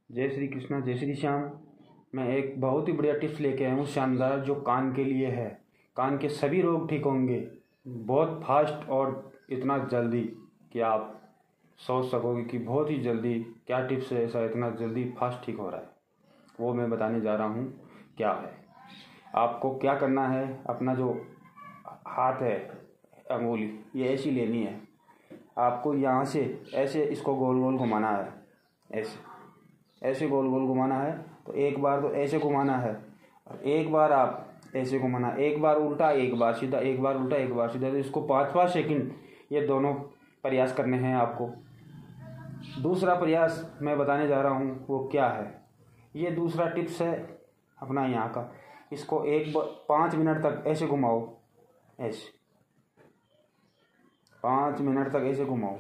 जय श्री कृष्णा, जय श्री श्याम। मैं एक बहुत ही बढ़िया टिप्स लेके आया हूँ, शानदार, जो कान के लिए है। कान के सभी रोग ठीक होंगे बहुत फास्ट और इतना जल्दी कि आप सोच सकोगे कि बहुत ही जल्दी क्या टिप्स है ऐसा इतना जल्दी फास्ट ठीक हो रहा है। वो मैं बताने जा रहा हूँ क्या है। आपको क्या करना है, अपना जो हाथ है, अंगुली, ये ऐसी लेनी है। आपको यहाँ से ऐसे इसको गोल गोल घुमाना है, ऐसे गोल गोल घुमाना है। तो एक बार तो ऐसे घुमाना है और एक बार आप ऐसे घुमाना, एक बार उल्टा एक बार सीधा, एक बार उल्टा एक बार सीधा। तो इसको 5-5 सेकंड ये दोनों प्रयास करने हैं आपको। दूसरा प्रयास मैं बताने जा रहा हूँ वो क्या है। ये दूसरा टिप्स है अपना यहाँ का। इसको 5 मिनट तक ऐसे घुमाओ, ऐसे 5 मिनट तक ऐसे घुमाओ।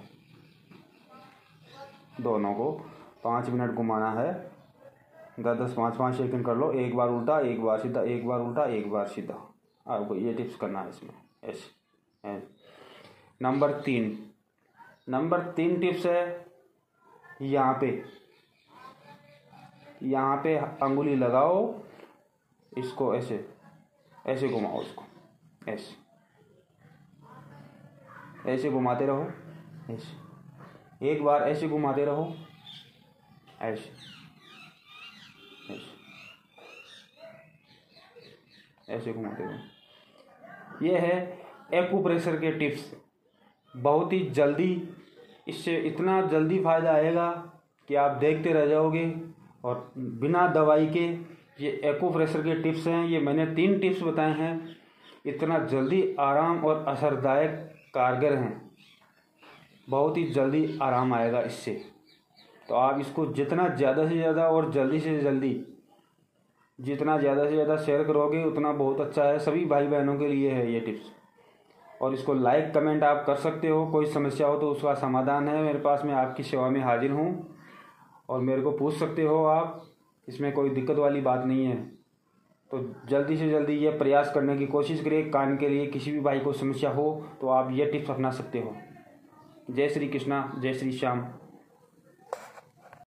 दोनों को 5 मिनट घुमाना है। 10-10, 5-5 सेकंड कर लो। एक बार उल्टा एक बार सीधा, एक बार उल्टा एक बार सीधा। आपको ये टिप्स करना है इसमें ऐसे। नंबर 3 टिप्स है, यहाँ पे अंगुली लगाओ, इसको ऐसे घुमाओ, इसको ऐसे घुमाते रहो। एक बार ऐसे घुमाते रहो, ऐसे घुमाते रहो। ये है एक्यूप्रेशर के टिप्स। बहुत ही जल्दी, इससे इतना जल्दी फ़ायदा आएगा कि आप देखते रह जाओगे। और बिना दवाई के ये एक्यूप्रेशर के टिप्स हैं। ये मैंने 3 टिप्स बताए हैं, इतना जल्दी आराम और असरदायक कारगर हैं। बहुत ही जल्दी आराम आएगा इससे। तो आप इसको जितना ज़्यादा से ज़्यादा और जल्दी से जल्दी, जितना ज़्यादा से ज़्यादा शेयर करोगे उतना बहुत अच्छा है। सभी भाई बहनों के लिए है ये टिप्स। और इसको लाइक कमेंट आप कर सकते हो। कोई समस्या हो तो उसका समाधान है मेरे पास, मैं आपकी सेवा में हाजिर हूँ। और मेरे को पूछ सकते हो आप, इसमें कोई दिक्कत वाली बात नहीं है। तो जल्दी से जल्दी ये प्रयास करने की कोशिश करिए। कान के लिए किसी भी भाई को समस्या हो तो आप ये टिप्स अपना सकते हो। जय श्री कृष्णा, जय श्री श्याम।